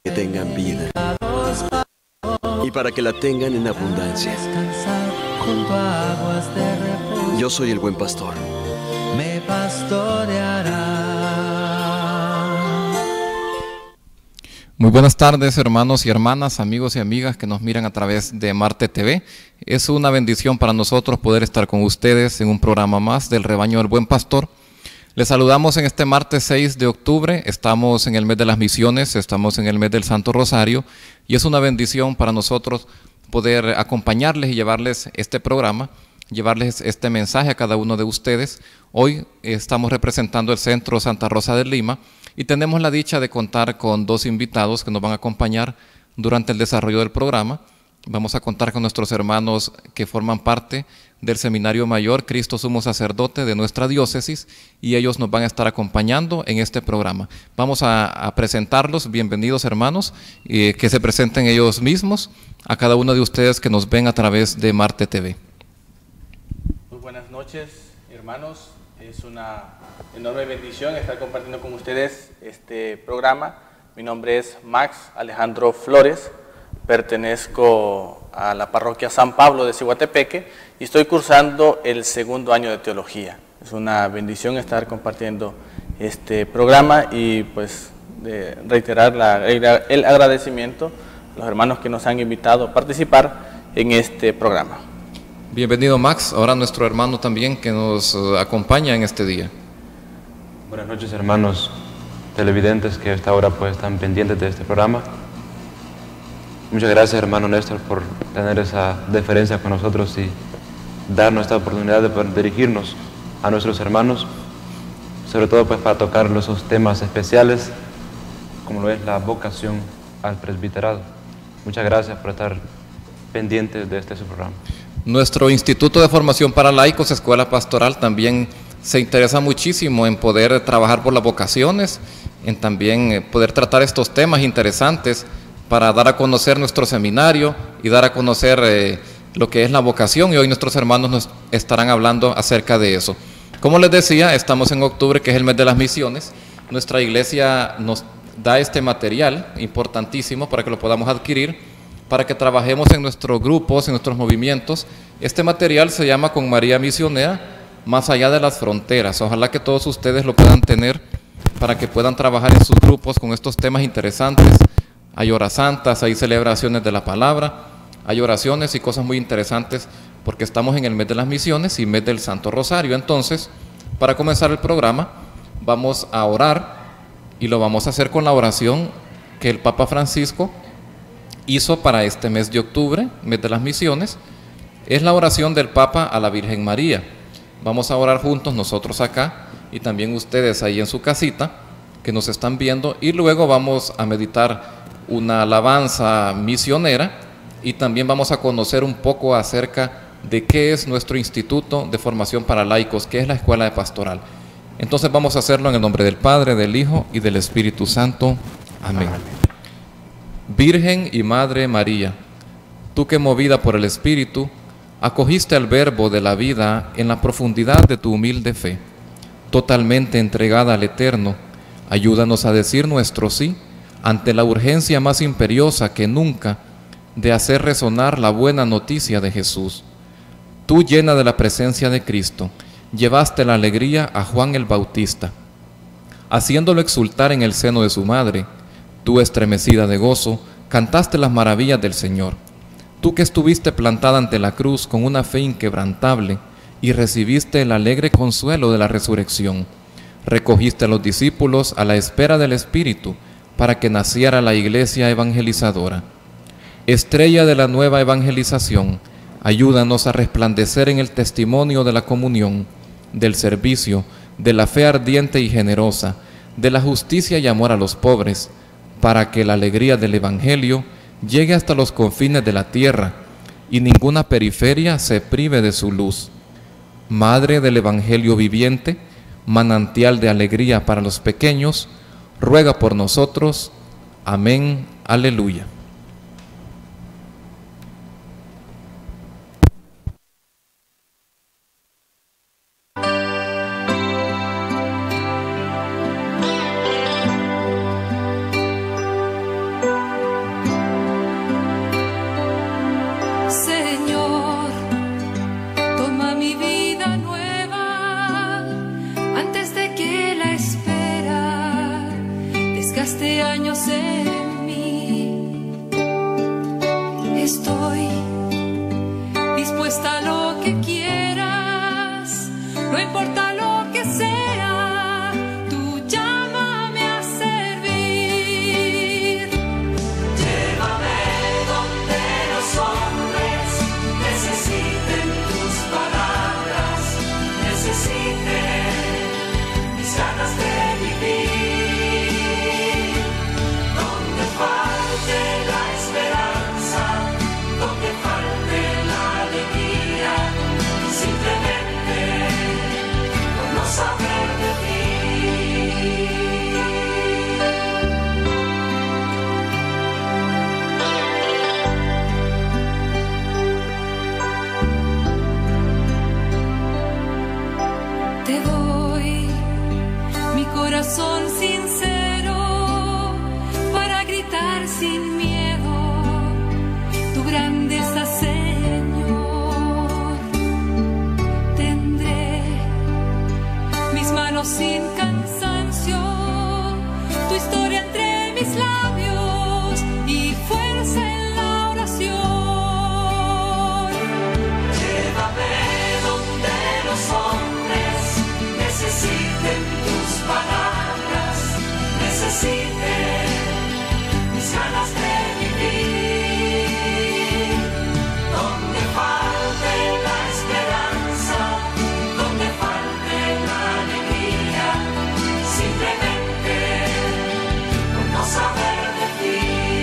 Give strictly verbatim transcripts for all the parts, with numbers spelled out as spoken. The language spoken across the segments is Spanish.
que tengan vida y para que la tengan en abundancia. Yo soy el buen pastor. Me pastoreará. Muy buenas tardes, hermanos y hermanas, amigos y amigas que nos miran a través de Marte T V. Es una bendición para nosotros poder estar con ustedes en un programa más del Rebaño del Buen Pastor. Les saludamos en este martes seis de octubre, estamos en el mes de las misiones, estamos en el mes del Santo Rosario y es una bendición para nosotros poder acompañarles y llevarles este programa, llevarles este mensaje a cada uno de ustedes. Hoy estamos representando el Centro Santa Rosa de Lima y tenemos la dicha de contar con dos invitados que nos van a acompañar durante el desarrollo del programa. Vamos a contar con nuestros hermanos que forman parte del Seminario Mayor Cristo Sumo Sacerdote de nuestra diócesis y ellos nos van a estar acompañando en este programa. Vamos a, a presentarlos. Bienvenidos, hermanos, eh, que se presenten ellos mismos a cada uno de ustedes que nos ven a través de Marte T V. Muy buenas noches, hermanos. Es una enorme bendición estar compartiendo con ustedes este programa. Mi nombre es Max Alejandro Flores. Pertenezco a la parroquia San Pablo de Ciguatepeque y estoy cursando el segundo año de teología. Es una bendición estar compartiendo este programa y pues de reiterar la, el agradecimiento a los hermanos que nos han invitado a participar en este programa. Bienvenido, Max. Ahora nuestro hermano también que nos acompaña en este día. Buenas noches, hermanos televidentes que hasta ahora pues están pendientes de este programa. Muchas gracias, hermano Néstor, por tener esa deferencia con nosotros y darnos esta oportunidad de poder dirigirnos a nuestros hermanos, sobre todo pues para tocar esos temas especiales, como lo es la vocación al presbiterado. Muchas gracias por estar pendientes de este su programa. Nuestro Instituto de Formación para Laicos, Escuela Pastoral, también se interesa muchísimo en poder trabajar por las vocaciones, en también poder tratar estos temas interesantes para dar a conocer nuestro seminario y dar a conocer eh, lo que es la vocación, y hoy nuestros hermanos nos estarán hablando acerca de eso. Como les decía, estamos en octubre, que es el mes de las misiones. Nuestra iglesia nos da este material importantísimo para que lo podamos adquirir, para que trabajemos en nuestros grupos, en nuestros movimientos. Este material se llama Con María Misionera, más allá de las fronteras. Ojalá que todos ustedes lo puedan tener para que puedan trabajar en sus grupos con estos temas interesantes. Hay horas santas, hay celebraciones de la palabra, hay oraciones y cosas muy interesantes porque estamos en el mes de las misiones y mes del Santo Rosario. Entonces, para comenzar el programa, vamos a orar y lo vamos a hacer con la oración que el Papa Francisco hizo para este mes de octubre, mes de las misiones. Es la oración del Papa a la Virgen María. Vamos a orar juntos nosotros acá y también ustedes ahí en su casita que nos están viendo, y luego vamos a meditar una alabanza misionera y también vamos a conocer un poco acerca de qué es nuestro Instituto de Formación para Laicos, qué es la Escuela de Pastoral. Entonces vamos a hacerlo en el nombre del Padre, del Hijo y del Espíritu Santo. Amén. Amén. Virgen y Madre María, tú que movida por el Espíritu, acogiste al Verbo de la vida en la profundidad de tu humilde fe, totalmente entregada al Eterno, ayúdanos a decir nuestro sí ante la urgencia más imperiosa que nunca de hacer resonar la buena noticia de Jesús. Tú, llena de la presencia de Cristo, llevaste la alegría a Juan el Bautista, haciéndolo exultar en el seno de su madre. Tú, estremecida de gozo, cantaste las maravillas del Señor. Tú que estuviste plantada ante la cruz con una fe inquebrantable y recibiste el alegre consuelo de la resurrección, recogiste a los discípulos a la espera del Espíritu, para que naciera la iglesia evangelizadora. Estrella de la nueva evangelización, ayúdanos a resplandecer en el testimonio de la comunión, del servicio, de la fe ardiente y generosa, de la justicia y amor a los pobres, para que la alegría del Evangelio llegue hasta los confines de la tierra y ninguna periferia se prive de su luz. Madre del Evangelio viviente, manantial de alegría para los pequeños, ruega por nosotros. Amén. Aleluya. en mí. Estoy dispuesta a lo que quieras, no importa lo que sea, tú llámame a servir. Llévame donde los hombres necesiten tus palabras, necesiten mis ganas de vivir. Donde falte la esperanza, donde falte la alegría, simplemente por no saber de ti. Te doy mi corazón sincero para gritar sin miedo tu grandeza, Señor. Tendré mis manos sin cansancio, tu historia entre mis labios y fuerza en la oración. Llévame donde los hombres necesiten tus palabras, necesiten mis ganas de vivir. Donde falte la esperanza, donde falte la alegría, simplemente por no saber de ti.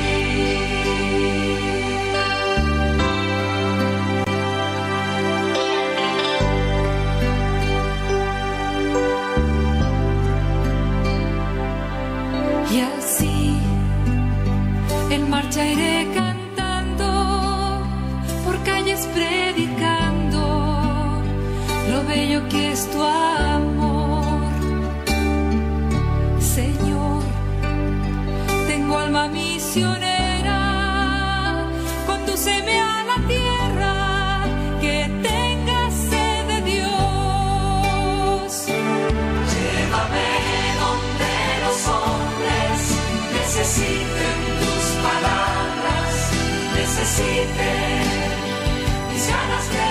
Y así en marcha iré cantando, por calles predicando lo bello que es tu amor. Señor, tengo alma misionera, condúceme a la tierra que tenga sed de Dios. Llévame donde los hombres necesiten tus palabras, necesiten mis ganas de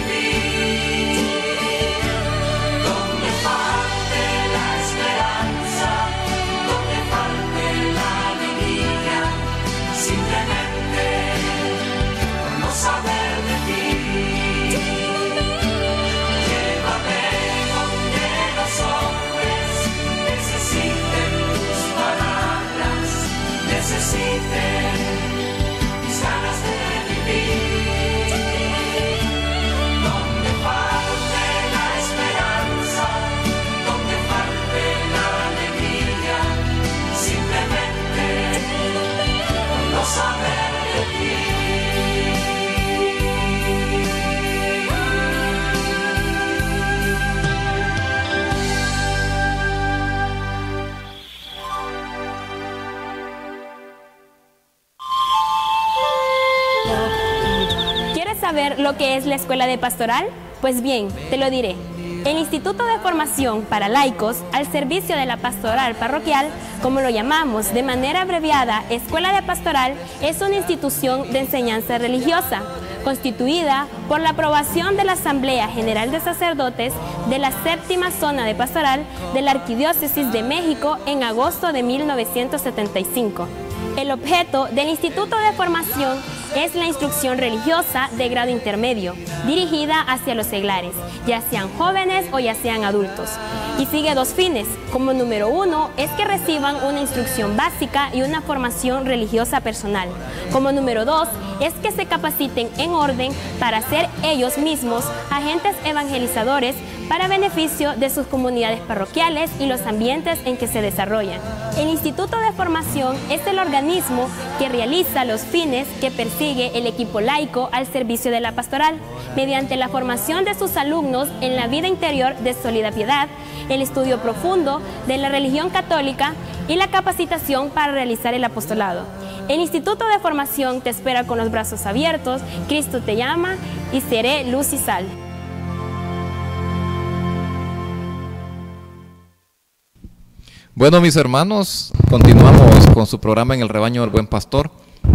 vivir. Donde falte la esperanza, donde falte la alegría, simplemente por no saber de ti. Llévame donde los hombres necesiten tus palabras, necesiten mis ganas de vivir. Donde falte la esperanza, donde falte la alegría, simplemente por no saber de ti. ¿Quieres saber lo que es la Escuela de Pastoral? Pues bien, te lo diré. El Instituto de Formación para Laicos al servicio de la Pastoral Parroquial, como lo llamamos de manera abreviada Escuela de Pastoral, es una institución de enseñanza religiosa, constituida por la aprobación de la Asamblea General de Sacerdotes de la séptima zona de pastoral de la Arquidiócesis de México en agosto de mil novecientos setenta y cinco. El objeto del Instituto de Formación es la instrucción religiosa de grado intermedio, dirigida hacia los seglares, ya sean jóvenes o ya sean adultos. Y sigue dos fines. Como número uno, es que reciban una instrucción básica y una formación religiosa personal. Como número dos, es que se capaciten en orden para ser ellos mismos agentes evangelizadores para beneficio de sus comunidades parroquiales y los ambientes en que se desarrollan. El Instituto de Formación es el organismo que realiza los fines que persigue el equipo laico al servicio de la pastoral, mediante la formación de sus alumnos en la vida interior de sólida piedad, el estudio profundo de la religión católica y la capacitación para realizar el apostolado. El Instituto de Formación te espera con los brazos abiertos. Cristo te llama y seré luz y sal. Bueno, mis hermanos, continuamos con su programa En el Rebaño del Buen Pastor.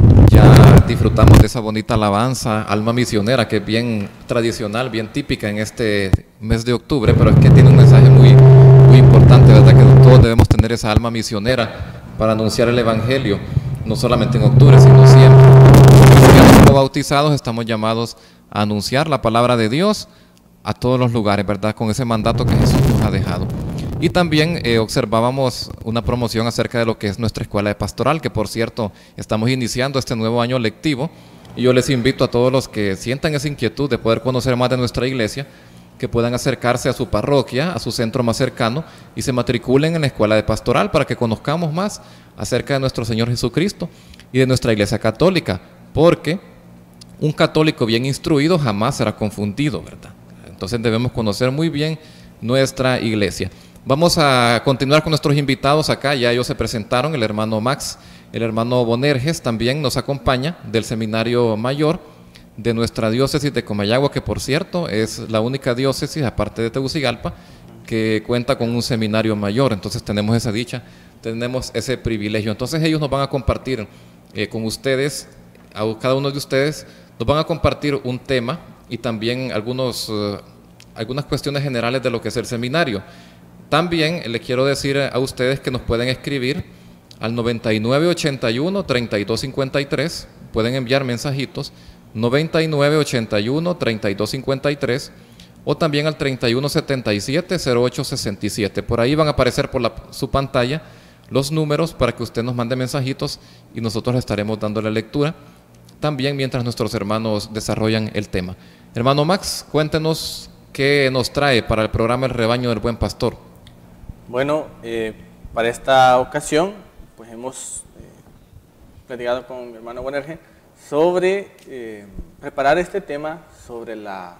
Ya disfrutamos de esa bonita alabanza, Alma Misionera, que es bien tradicional, bien típica en este mes de octubre, pero es que tiene un mensaje muy, muy importante, ¿verdad? Que todos debemos tener esa alma misionera para anunciar el Evangelio, no solamente en octubre, sino siempre. Los cristianos bautizados estamos llamados a anunciar la palabra de Dios a todos los lugares, ¿verdad? Con ese mandato que Jesús nos ha dejado. Y también eh, observábamos una promoción acerca de lo que es nuestra escuela de pastoral, que por cierto estamos iniciando este nuevo año lectivo, y yo les invito a todos los que sientan esa inquietud de poder conocer más de nuestra iglesia, que puedan acercarse a su parroquia, a su centro más cercano, y se matriculen en la escuela de pastoral para que conozcamos más acerca de nuestro Señor Jesucristo y de nuestra iglesia católica, porque un católico bien instruido jamás será confundido, ¿verdad? Entonces debemos conocer muy bien nuestra iglesia. Vamos a continuar con nuestros invitados acá, ya ellos se presentaron, el hermano Max, el hermano Bonerges también nos acompaña del Seminario Mayor de nuestra diócesis de Comayagua, que por cierto es la única diócesis, aparte de Tegucigalpa, que cuenta con un seminario mayor. Entonces tenemos esa dicha, tenemos ese privilegio. Entonces ellos nos van a compartir eh, con ustedes, a cada uno de ustedes, nos van a compartir un tema y también algunos, uh, algunas cuestiones generales de lo que es el seminario. También les quiero decir a ustedes que nos pueden escribir al noventa y nueve ochenta y uno treinta y dos cincuenta y tres, pueden enviar mensajitos, noventa y nueve ochenta y uno treinta y dos cincuenta y tres, o también al treinta y uno setenta y siete cero ocho sesenta y siete. Por ahí van a aparecer por la, su pantalla los números para que usted nos mande mensajitos y nosotros estaremos dando la lectura también mientras nuestros hermanos desarrollan el tema. Hermano Max, cuéntenos qué nos trae para el programa El Rebaño del Buen Pastor. Bueno, eh, para esta ocasión, pues hemos eh, platicado con mi hermano Bonerge sobre eh, preparar este tema sobre la,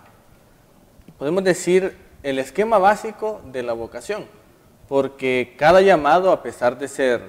podemos decir, el esquema básico de la vocación, porque cada llamado, a pesar de ser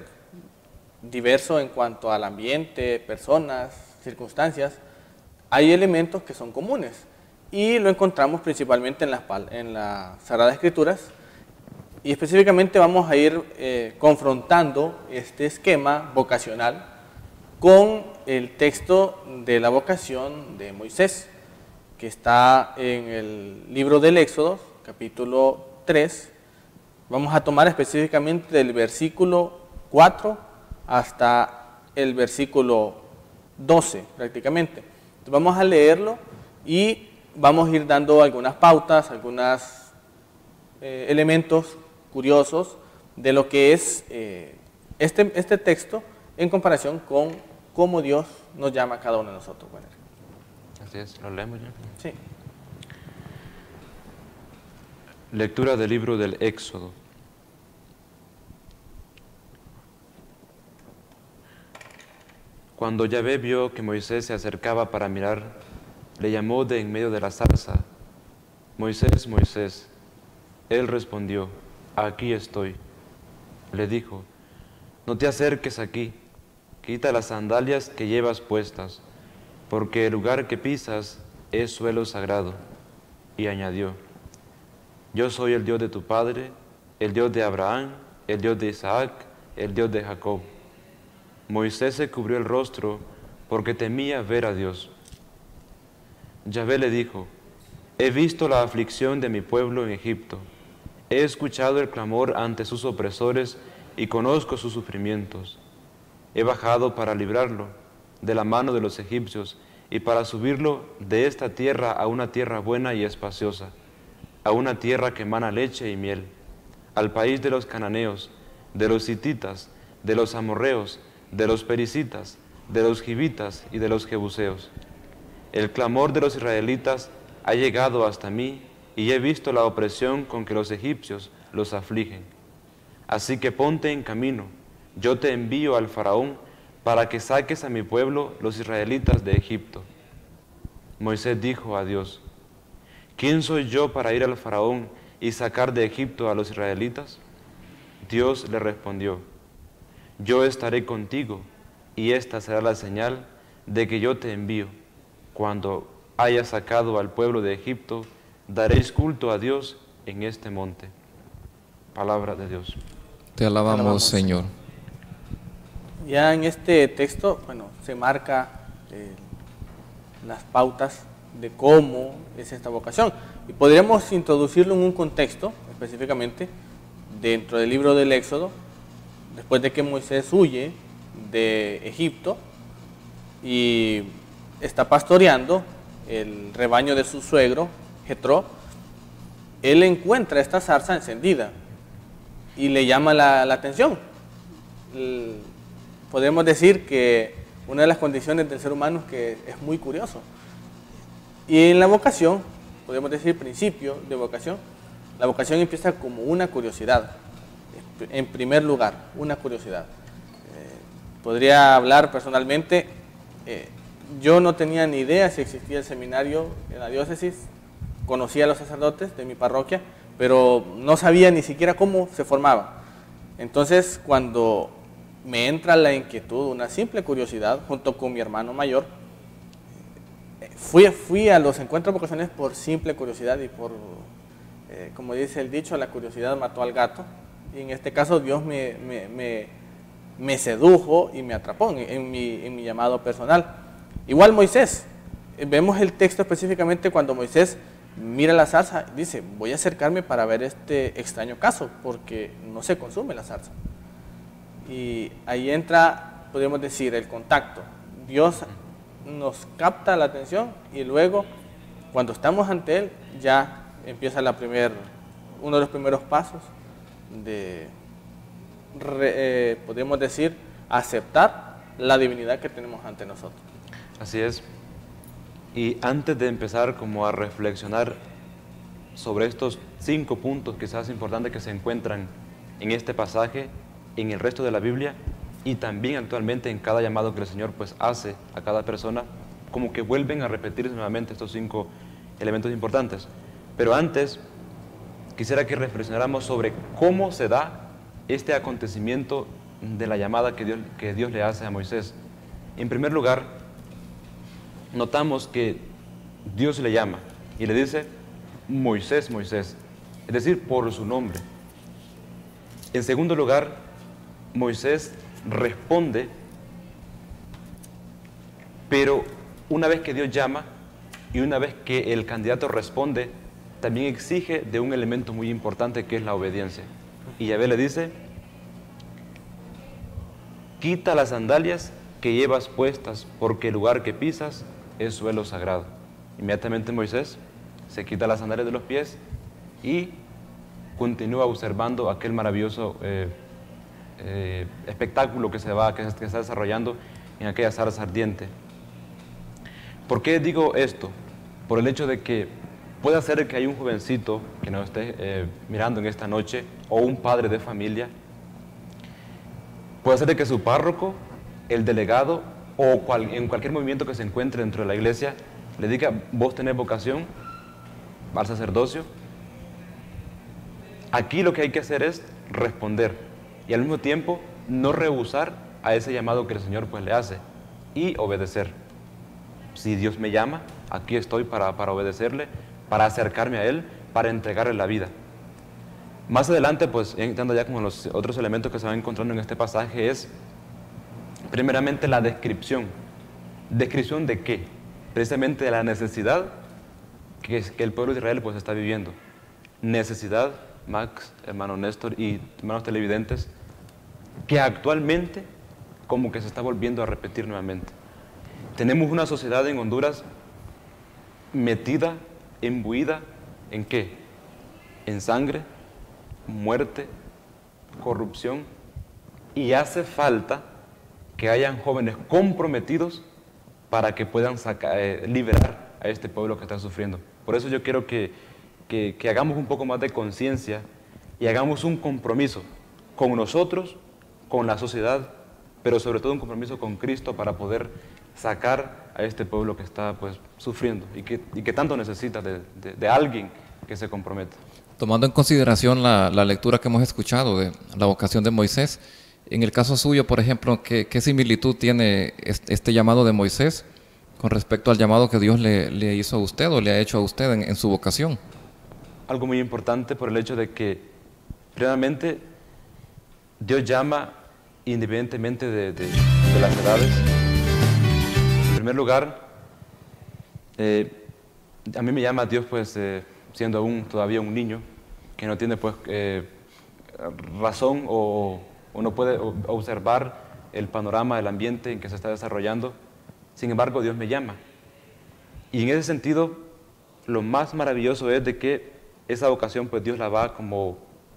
diverso en cuanto al ambiente, personas, circunstancias, hay elementos que son comunes y lo encontramos principalmente en las, en las Sagradas Escrituras. Y específicamente vamos a ir eh, confrontando este esquema vocacional con el texto de la vocación de Moisés, que está en el libro del Éxodo, capítulo tres. Vamos a tomar específicamente del versículo cuatro hasta el versículo doce prácticamente. Entonces vamos a leerlo y vamos a ir dando algunas pautas, algunos eh, elementos curiosos de lo que es eh, este, este texto en comparación con cómo Dios nos llama a cada uno de nosotros. Bueno. Así es, lo leemos ya. Sí. Lectura del libro del Éxodo. Cuando Yahvé vio que Moisés se acercaba para mirar, le llamó de en medio de la zarza: Moisés, Moisés. Él respondió: aquí estoy. Le dijo: no te acerques aquí, quita las sandalias que llevas puestas, porque el lugar que pisas es suelo sagrado. Y añadió: yo soy el Dios de tu padre, el Dios de Abraham, el Dios de Isaac, el Dios de Jacob. Moisés se cubrió el rostro porque temía ver a Dios. Yahvé le dijo: he visto la aflicción de mi pueblo en Egipto. He escuchado el clamor ante sus opresores y conozco sus sufrimientos. He bajado para librarlo de la mano de los egipcios y para subirlo de esta tierra a una tierra buena y espaciosa, a una tierra que emana leche y miel, al país de los cananeos, de los hititas, de los amorreos, de los pericitas, de los gibitas y de los jebuseos. El clamor de los israelitas ha llegado hasta mí, y he visto la opresión con que los egipcios los afligen. Así que ponte en camino, yo te envío al faraón para que saques a mi pueblo, los israelitas, de Egipto. Moisés dijo a Dios: ¿quién soy yo para ir al faraón y sacar de Egipto a los israelitas? Dios le respondió: yo estaré contigo, y esta será la señal de que yo te envío. Cuando hayas sacado al pueblo de Egipto, daréis culto a Dios en este monte. Palabra de Dios. Te alabamos, Te alabamos, Señor. Ya en este texto, bueno, se marca eh, las pautas de cómo es esta vocación. Y podríamos introducirlo en un contexto, específicamente, dentro del libro del Éxodo, después de que Moisés huye de Egipto y está pastoreando el rebaño de su suegro, Jetro. Él encuentra esta zarza encendida y le llama la, la atención. El, podemos decir que una de las condiciones del ser humano es que es muy curioso. Y en la vocación, podemos decir principio de vocación, la vocación empieza como una curiosidad. En primer lugar, una curiosidad. Eh, podría hablar personalmente, eh, yo no tenía ni idea si existía el seminario en la diócesis, conocía a los sacerdotes de mi parroquia, pero no sabía ni siquiera cómo se formaba. Entonces, cuando me entra la inquietud, una simple curiosidad, junto con mi hermano mayor, fui, fui a los encuentros vocacionales por simple curiosidad y por, eh, como dice el dicho, la curiosidad mató al gato. Y en este caso Dios me, me, me, me sedujo y me atrapó en, en, mi, en mi llamado personal. Igual Moisés, vemos el texto específicamente cuando Moisés mira la zarza, dice, voy a acercarme para ver este extraño caso, porque no se consume la zarza. Y ahí entra, podemos decir, el contacto. Dios nos capta la atención y luego, cuando estamos ante Él, ya empieza la primer, uno de los primeros pasos de, re, eh, podemos decir, aceptar la divinidad que tenemos ante nosotros. Así es. Y antes de empezar como a reflexionar sobre estos cinco puntos quizás importantes que se encuentran en este pasaje, en el resto de la Biblia y también actualmente en cada llamado que el Señor pues hace a cada persona, como que vuelven a repetirse nuevamente estos cinco elementos importantes. Pero antes quisiera que reflexionáramos sobre cómo se da este acontecimiento de la llamada que Dios, que Dios le hace a Moisés. En primer lugar, notamos que Dios le llama y le dice Moisés, Moisés, es decir, por su nombre. En segundo lugar, Moisés responde, pero una vez que Dios llama y una vez que el candidato responde, también exige de un elemento muy importante que es la obediencia. Y Yahvé le dice, quita las sandalias que llevas puestas, porque el lugar que pisas es suelo sagrado. Inmediatamente Moisés se quita las sandalias de los pies y continúa observando aquel maravilloso eh, eh, espectáculo que se va, que se, que está desarrollando en aquella zarza ardiente. ¿Por qué digo esto? Por el hecho de que puede ser que hay un jovencito que nos esté eh, mirando en esta noche, o un padre de familia, puede ser de que su párroco, el delegado, o cual, en cualquier movimiento que se encuentre dentro de la iglesia, le diga, vos tenés vocación al sacerdocio. Aquí lo que hay que hacer es responder y al mismo tiempo no rehusar a ese llamado que el Señor pues le hace y obedecer. Si Dios me llama, aquí estoy para, para obedecerle, para acercarme a Él, para entregarle la vida. Más adelante, pues entrando ya con los otros elementos que se van encontrando en este pasaje, es primeramente la descripción. ¿Descripción de qué? Precisamente de la necesidad que, es, que el pueblo de Israel pues está viviendo. Necesidad, Max, hermano Néstor y hermanos televidentes, que actualmente como que se está volviendo a repetir nuevamente. Tenemos una sociedad en Honduras metida, imbuida, ¿en qué? En sangre, muerte, corrupción, y hace falta que hayan jóvenes comprometidos para que puedan sacar, eh, liberar a este pueblo que está sufriendo. Por eso yo quiero que, que, que hagamos un poco más de conciencia y hagamos un compromiso con nosotros, con la sociedad, pero sobre todo un compromiso con Cristo para poder sacar a este pueblo que está pues sufriendo y que, y que tanto necesita de, de, de alguien que se comprometa. Tomando en consideración la, la lectura que hemos escuchado de la vocación de Moisés, en el caso suyo, por ejemplo, ¿qué, qué similitud tiene este, este llamado de Moisés con respecto al llamado que Dios le, le hizo a usted o le ha hecho a usted en, en su vocación? Algo muy importante por el hecho de que, realmente, Dios llama independientemente de, de, de las edades. En primer lugar, eh, a mí me llama Dios pues eh, siendo aún todavía un niño que no tiene pues eh, razón o, o no puede observar el panorama, el ambiente en que se está desarrollando. Sin embargo, Dios me llama. Y en ese sentido, lo más maravilloso es de que esa vocación pues Dios la va como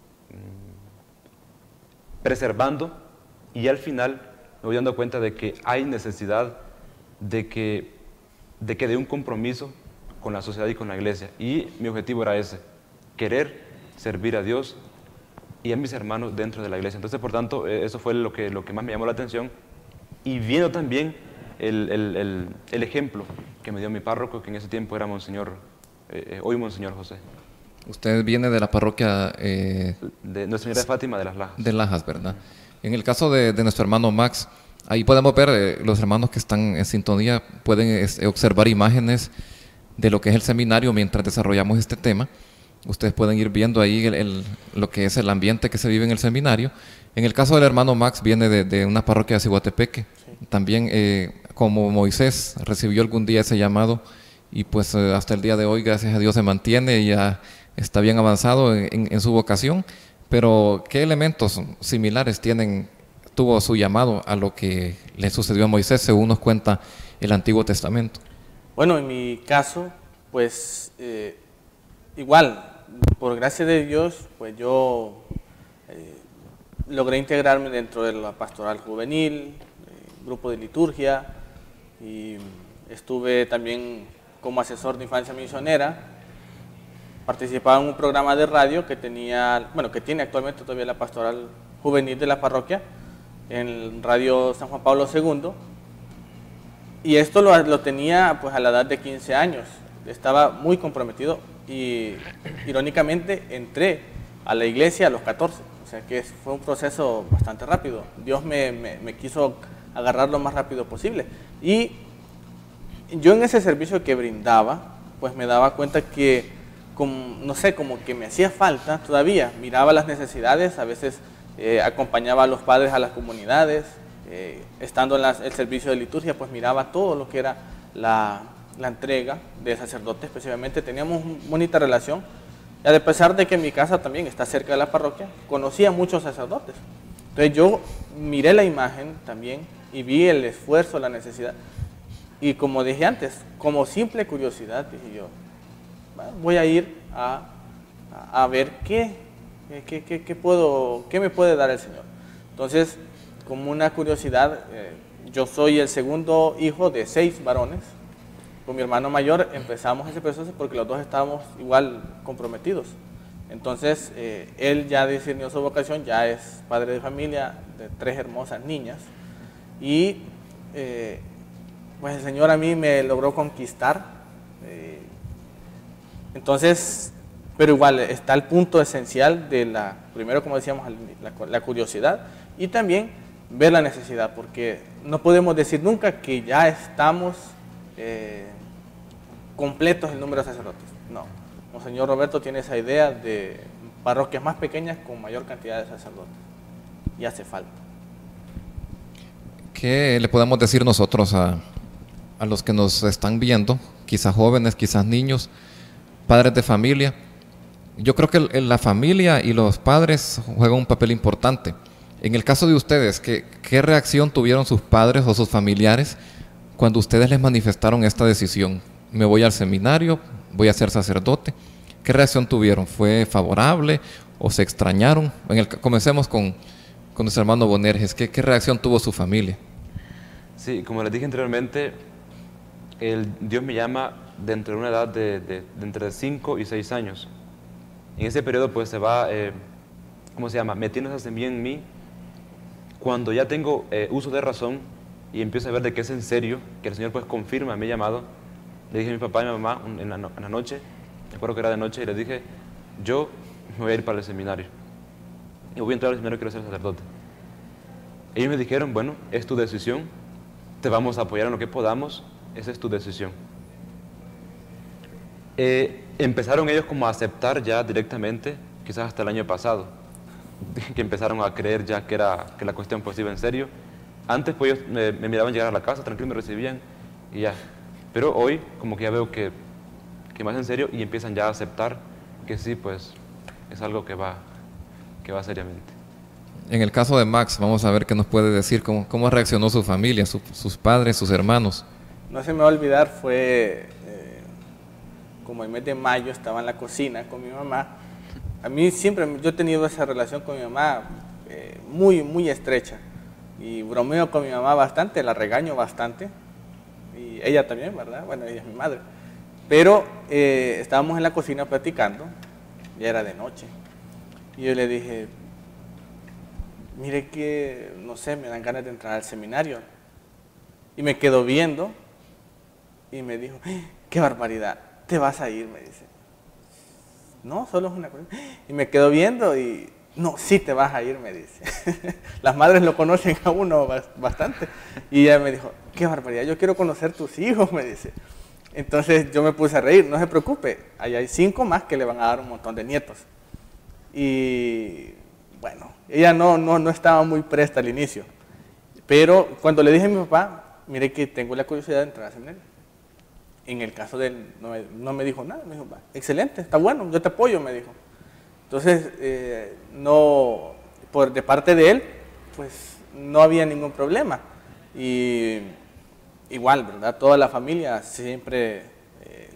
mmm, preservando, y al final me voy dando cuenta de que hay necesidad de que, de que de un compromiso con la sociedad y con la iglesia. Y mi objetivo era ese, querer servir a Dios y a mis hermanos dentro de la iglesia. Entonces, por tanto, eso fue lo que, lo que más me llamó la atención. Y viendo también el, el, el, el ejemplo que me dio mi párroco, que en ese tiempo era Monseñor, eh, hoy Monseñor José. Usted viene de la parroquia eh, de Nuestra Señora de Fátima de las Lajas. De Lajas, ¿verdad? En el caso de, de nuestro hermano Max, ahí podemos ver, eh, los hermanos que están en sintonía pueden es, observar imágenes de lo que es el seminario mientras desarrollamos este tema. Ustedes pueden ir viendo ahí el, el, lo que es el ambiente que se vive en el seminario. En el caso del hermano Max, viene de, de una parroquia de Ciguatepeque. Sí. También, eh, como Moisés, recibió algún día ese llamado y pues eh, hasta el día de hoy, gracias a Dios, se mantiene y ya está bien avanzado en, en, en su vocación. Pero, ¿qué elementos similares tienen, tuvo su llamado a lo que le sucedió a Moisés, según nos cuenta el Antiguo Testamento? Bueno, en mi caso, pues, eh, igual, por gracia de Dios, pues yo eh, logré integrarme dentro de la pastoral juvenil, eh, grupo de liturgia, y estuve también como asesor de infancia misionera. Participaba en un programa de radio que tenía, bueno, que tiene actualmente todavía la pastoral juvenil de la parroquia, en Radio San Juan Pablo segundo, y esto lo, lo tenía pues a la edad de quince años. Estaba muy comprometido y irónicamente entré a la iglesia a los catorce, o sea que fue un proceso bastante rápido. Dios me, me, me quiso agarrar lo más rápido posible, y yo en ese servicio que brindaba, pues me daba cuenta que Como, no sé, como que me hacía falta todavía, miraba las necesidades, a veces eh, acompañaba a los padres a las comunidades, eh, estando en las, el servicio de liturgia, pues miraba todo lo que era la, la entrega de sacerdotes, especialmente teníamos una bonita relación, y a pesar de que mi casa también está cerca de la parroquia, conocía a muchos sacerdotes. Entonces yo miré la imagen también y vi el esfuerzo, la necesidad, y como dije antes, como simple curiosidad, dije yo, voy a ir a, a, a ver qué, qué, qué, qué, puedo, qué me puede dar el Señor. Entonces, como una curiosidad, eh, yo soy el segundo hijo de seis varones. Con mi hermano mayor empezamos ese proceso porque los dos estábamos igual comprometidos. Entonces, eh, él ya discernió su vocación, ya es padre de familia de tres hermosas niñas. Y eh, pues el Señor a mí me logró conquistar. Eh, Entonces, pero igual está el punto esencial de la, primero como decíamos, la, la curiosidad y también ver la necesidad, porque no podemos decir nunca que ya estamos eh, completos el número de sacerdotes. No, Monseñor Roberto tiene esa idea de parroquias más pequeñas con mayor cantidad de sacerdotes y hace falta. ¿Qué le podemos decir nosotros a, a los que nos están viendo, quizás jóvenes, quizás niños, padres de familia? Yo creo que el, la familia y los padres juegan un papel importante. En el caso de ustedes, ¿qué, qué reacción tuvieron sus padres o sus familiares cuando ustedes les manifestaron esta decisión? Me voy al seminario, voy a ser sacerdote. ¿Qué reacción tuvieron? ¿Fue favorable o se extrañaron? En el, comencemos con, con nuestro hermano Bonerges. ¿Qué, ¿Qué reacción tuvo su familia? Sí, como les dije anteriormente, el, Dios me llama dentro de una edad de, de, de entre cinco y seis años. En ese periodo pues se va, eh, ¿cómo se llama? Metiendo esa semilla en mí. Cuando ya tengo eh, uso de razón y empiezo a ver de que es en serio, que el Señor pues confirma mi llamado, le dije a mi papá y a mi mamá en la, no, en la noche, me acuerdo que era de noche, y les dije, yo me voy a ir para el seminario. Y voy a entrar al seminario, quiero ser sacerdote. Ellos me dijeron, bueno, es tu decisión, te vamos a apoyar en lo que podamos, esa es tu decisión. Eh, empezaron ellos como a aceptar ya directamente, quizás hasta el año pasado. que empezaron a creer ya que, era, que la cuestión pues iba en serio. Antes pues ellos me, me miraban llegar a la casa, tranquilo, me recibían y ya. Pero hoy como que ya veo que, que más en serio y empiezan ya a aceptar que sí, pues es algo que va, que va seriamente. En el caso de Max, vamos a ver qué nos puede decir, cómo, cómo reaccionó su familia, su, sus padres, sus hermanos. No se me va a olvidar, fue eh, como el mes de mayo, estaba en la cocina con mi mamá. A mí siempre, yo he tenido esa relación con mi mamá eh, muy, muy estrecha. Y bromeo con mi mamá bastante, la regaño bastante. Y ella también, ¿verdad? Bueno, ella es mi madre. Pero eh, estábamos en la cocina platicando, ya era de noche. Y yo le dije, mire que, no sé, me dan ganas de entrar al seminario. Y me quedó viendo y me dijo, qué barbaridad, te vas a ir, me dice. No, solo es una cosa. Y me quedó viendo y, no, sí te vas a ir, me dice. Las madres lo conocen a uno bastante. Y ella me dijo, qué barbaridad, yo quiero conocer tus hijos, me dice. Entonces yo me puse a reír, no se preocupe, ahí hay cinco más que le van a dar un montón de nietos. Y bueno, ella no, no, no estaba muy presta al inicio. Pero cuando le dije a mi papá, mire que tengo la curiosidad de entrar al seminario. En el caso de él, no me, no me dijo nada, me dijo, excelente, está bueno, yo te apoyo, me dijo. Entonces, eh, no, por, de parte de él, pues no había ningún problema. Y igual, ¿verdad? Toda la familia siempre, eh,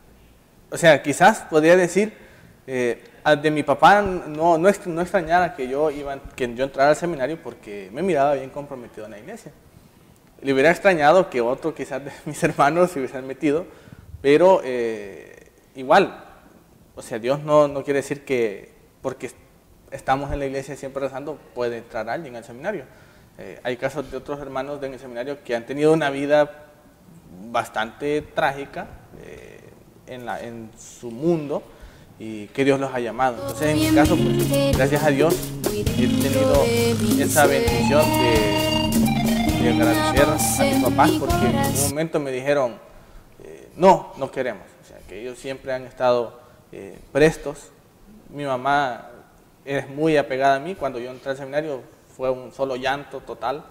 o sea, quizás podría decir, eh, de mi papá no, no, no extrañara que yo, iba, que yo entrara al seminario porque me miraba bien comprometido en la iglesia. Le hubiera extrañado que otro quizás de mis hermanos se hubiesen metido, pero eh, igual, o sea, Dios no, no quiere decir que porque estamos en la iglesia siempre rezando puede entrar alguien al seminario. Eh, hay casos de otros hermanos del seminario que han tenido una vida bastante trágica eh, en, la, en su mundo y que Dios los ha llamado. Entonces, en mi caso, pues, gracias a Dios, he tenido esa bendición de, de agradecer a mis papás porque en un momento me dijeron, eh, no, no queremos. O sea, que ellos siempre han estado eh, prestos. Mi mamá es muy apegada a mí. Cuando yo entré al seminario fue un solo llanto total.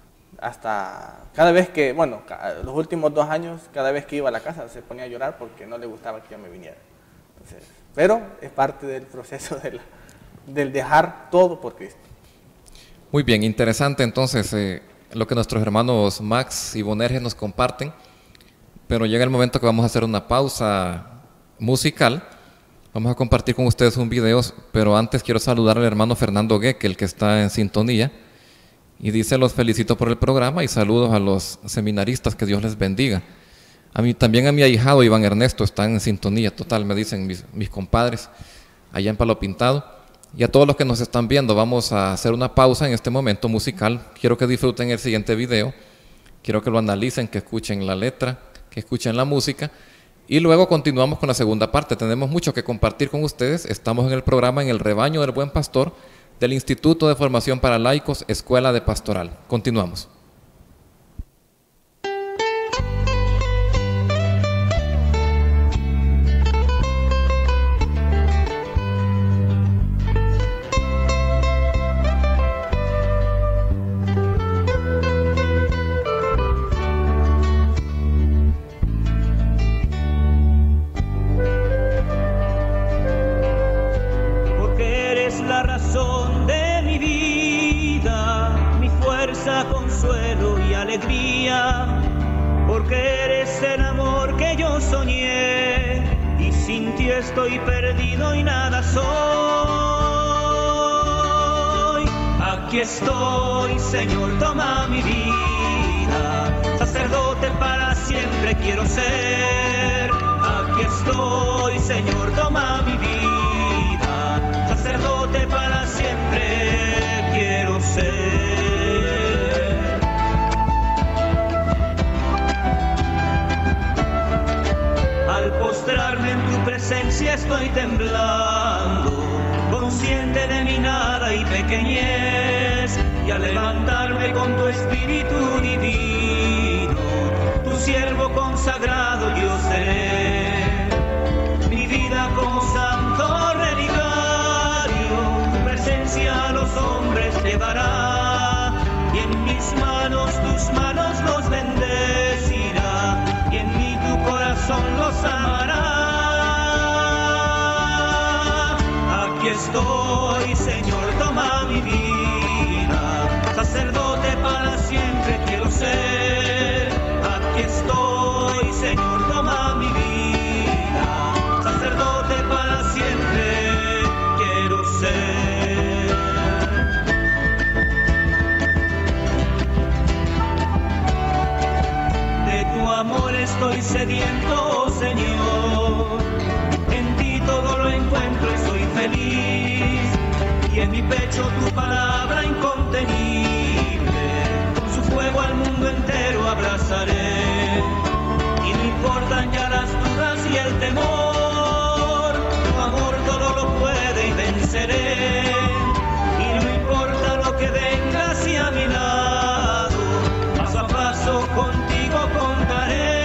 Hasta cada vez que, bueno, los últimos dos años, cada vez que iba a la casa se ponía a llorar porque no le gustaba que yo me viniera. Entonces, pero es parte del proceso de la, del dejar todo por Cristo. Muy bien, interesante entonces eh, lo que nuestros hermanos Max y Bonerges nos comparten, pero llega el momento que vamos a hacer una pausa musical. Vamos a compartir con ustedes un video, pero antes quiero saludar al hermano Fernando Guekel, que está en sintonía, y dice, los felicito por el programa y saludos a los seminaristas, que Dios les bendiga. A mí, también a mi ahijado Iván Ernesto está en sintonía total, me dicen mis, mis compadres, allá en Palo Pintado. Y a todos los que nos están viendo, vamos a hacer una pausa en este momento musical. Quiero que disfruten el siguiente video, quiero que lo analicen, que escuchen la letra, que escuchen la música, y luego continuamos con la segunda parte. Tenemos mucho que compartir con ustedes. Estamos en el programa En el Rebaño del Buen Pastor, del Instituto de Formación para Laicos, Escuela de Pastoral. Continuamos. Estoy perdido y nada soy. Aquí estoy, Señor, toma mi vida. Sacerdote para siempre quiero ser. Aquí estoy, Señor, toma mi vida. Sacerdote para siempre quiero ser. Al postrarme en tu presencia estoy temblando, consciente de mi nada y pequeñez, y al levantarme con tu espíritu divino, tu siervo consagrado yo seré. Mi vida como santo relicario, tu presencia les llevará, y en mis manos tus manos los bendecirá, y en mí tu corazón los amará. Aquí estoy, Señor, toma mi vida, sacerdote para siempre quiero ser. Aquí estoy, Señor, toma mi vida, sacerdote para siempre quiero ser. De tu amor estoy sediento, Señor, en ti todo lo encuentro y soy feliz, y en mi pecho tu palabra incontenible, con su fuego al mundo entero abrazaré, y no importan ya las dudas y el temor, tu amor todo lo puede y venceré, y no importa lo que venga hacia mi lado, paso a paso contigo contaré.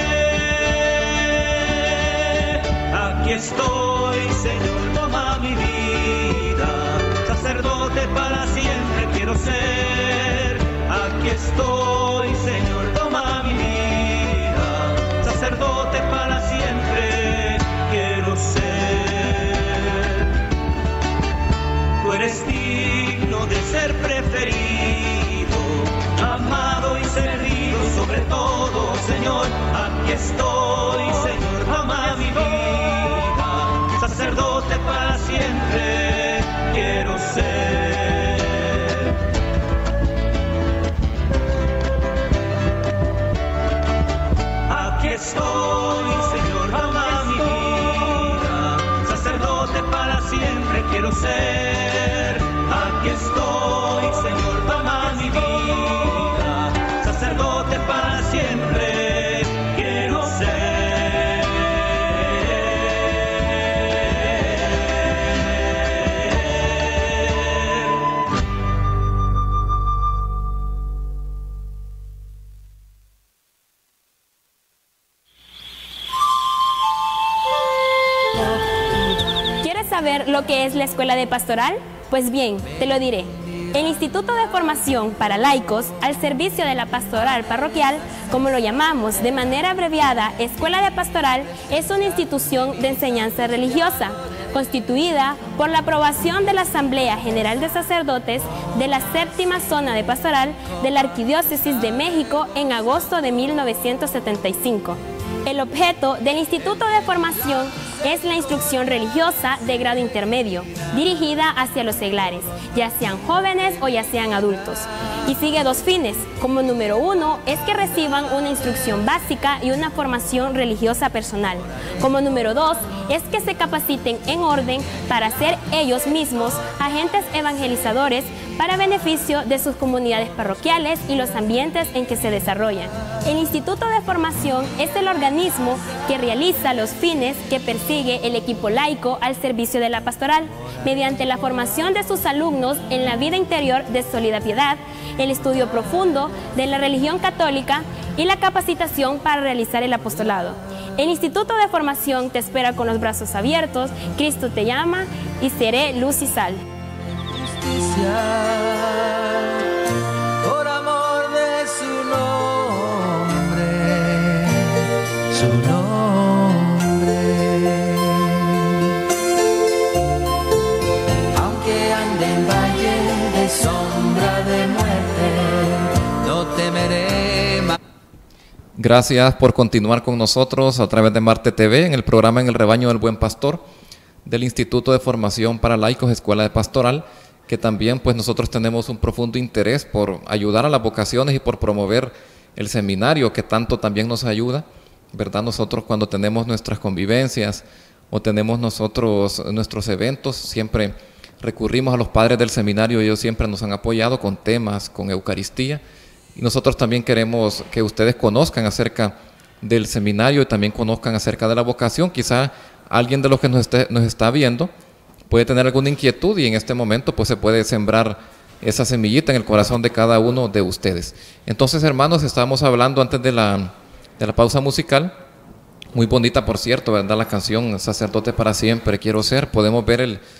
Aquí estoy, Señor, toma mi vida, sacerdote para siempre quiero ser. Aquí estoy, Señor, toma mi vida, sacerdote para siempre quiero ser. Tú eres digno de ser preferido, amado y servido sobre todo, Señor. Aquí estoy, Señor, toma mi vida, sacerdote para siempre quiero ser. Aquí estoy, Señor, toma mi vida, sacerdote para siempre quiero ser. Aquí estoy, Señor, toma mi vida, sacerdote para siempre quiero ser. ¿Quieres saber lo que es la escuela de pastoral? Pues bien, te lo diré. El Instituto de Formación para Laicos al servicio de la pastoral parroquial, como lo llamamos de manera abreviada Escuela de Pastoral, es una institución de enseñanza religiosa, constituida por la aprobación de la Asamblea General de Sacerdotes de la Séptima Zona de Pastoral de la Arquidiócesis de México en agosto de mil novecientos setenta y cinco. El objeto del Instituto de Formación es la instrucción religiosa de grado intermedio, dirigida hacia los seglares, ya sean jóvenes o ya sean adultos. Y sigue dos fines. Como número uno, es que reciban una instrucción básica y una formación religiosa personal. Como número dos, es que se capaciten en orden para ser ellos mismos agentes evangelizadores para beneficio de sus comunidades parroquiales y los ambientes en que se desarrollan. El Instituto de Formación es el organismo que realiza los fines que persigue el equipo laico al servicio de la pastoral, mediante la formación de sus alumnos en la vida interior de sólida piedad, el estudio profundo de la religión católica y la capacitación para realizar el apostolado. El Instituto de Formación te espera con los brazos abiertos. Cristo te llama y seré luz y sal. Por amor de su nombre, su nombre. Aunque ande en valle de sombra de muerte, no temeré más. Gracias por continuar con nosotros a través de Marte T V en el programa En el Rebaño del Buen Pastor del Instituto de Formación para Laicos, Escuela de Pastoral, que también pues nosotros tenemos un profundo interés por ayudar a las vocaciones y por promover el seminario que tanto también nos ayuda, ¿verdad? Nosotros cuando tenemos nuestras convivencias o tenemos nosotros nuestros eventos, siempre recurrimos a los padres del seminario, ellos siempre nos han apoyado con temas, con Eucaristía, y nosotros también queremos que ustedes conozcan acerca del seminario y también conozcan acerca de la vocación. Quizá alguien de los que nos, esté, nos está viendo puede tener alguna inquietud y en este momento pues se puede sembrar esa semillita en el corazón de cada uno de ustedes. Entonces, hermanos, estábamos hablando antes de la, de la pausa musical, muy bonita por cierto, ¿verdad? La canción Sacerdote para siempre quiero ser. Podemos ver el,